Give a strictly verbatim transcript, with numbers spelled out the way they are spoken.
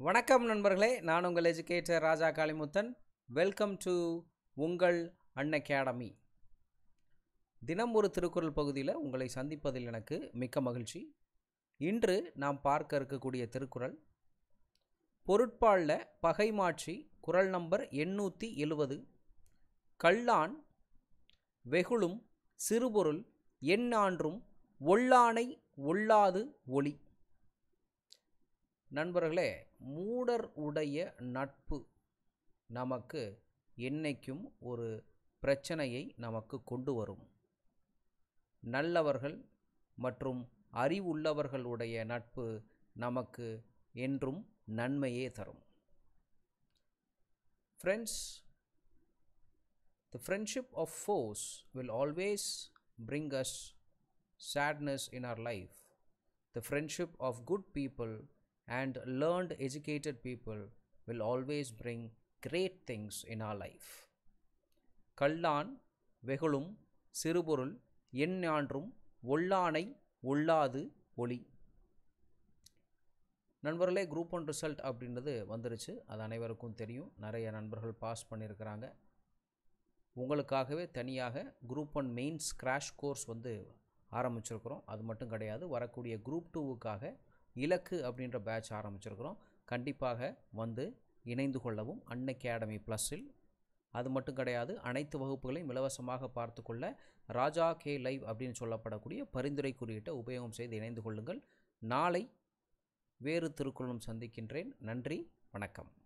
வணக்கம் நண்பர்களே, நான் உங்கள் எஜுகேட்டர் ராஜாகாலிமுத்தன். வெல்கம் டு உங்கள் அன்அகாடமி. தினம் ஒரு திருக்குறள் பகுதியில் உங்களை சந்திப்பதில் எனக்கு மிக்க மகிழ்ச்சி. இன்று நாம் பார்க்க இருக்கக்கூடிய திருக்குறள் பொருட்பாலில் பகைமாட்சி, குறள் நம்பர் எண்ணூற்றி எழுபது. கள்ளான் வெகுளும் சிறுபொருள் எண்ணான்றும் ஒள்ளானை ஒள்ளாது ஒளி. நண்பர்களே, மூடர் உடைய நட்பு நமக்கு என்னைக்கும் ஒரு பிரச்சனையை நமக்கு கொண்டு வரும். நல்லவர்கள் மற்றும் அறிவுள்ளவர்களுடைய நட்பு நமக்கு என்றும் நன்மையே தரும். Friends, the friendship of foes will always bring us sadness in our life. The friendship of good people and learned educated people will always bring great things in our life. கள்ளான் வெகுளும் சிறுபொருள் எண்ணான்றும் ஒள்ளானை ஒள்ளாது ஒளி. நண்பர்களே, குரூப் ஒன் ரிசல்ட் அப்படின்றது வந்துருச்சு. அது அனைவருக்கும் தெரியும். நிறைய நண்பர்கள் pass பண்ணியிருக்கிறாங்க. உங்களுக்காகவே தனியாக group one mains crash course வந்து ஆரம்பிச்சிருக்கிறோம். அது மட்டும் கிடையாது, வரக்கூடிய குரூப் டூவுக்காக இலக்கு அப்படின்ற பேட்ச் ஆரம்பிச்சிருக்கிறோம். கண்டிப்பாக வந்து இணைந்து கொள்ளவும் அன்அகாடமி ப்ளஸில். அது மட்டும் கிடையாது, அனைத்து வகுப்புகளையும் இலவசமாக பார்த்து கொள்ள ராஜா கே லைவ் அப்படின்னு சொல்லப்படக்கூடிய பரிந்துரை குறியீட்டை உபயோகம் செய்து இணைந்து கொள்ளுங்கள். நாளை வேறு திருக்குறளும் சந்திக்கின்றேன். நன்றி, வணக்கம்.